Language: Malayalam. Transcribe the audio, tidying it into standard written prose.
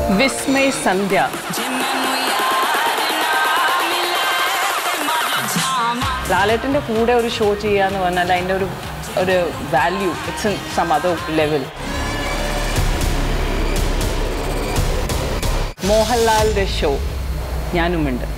Vismaya Sandhya. ലാലേട്ടൻ്റെ കൂടെ ഒരു ഷോ ചെയ്യാന്ന് പറഞ്ഞാൽ അതിൻ്റെ ഒരു value it's in some other level. മോഹൻലാലിൻ്റെ ഷോ ഞാനുമുണ്ട്.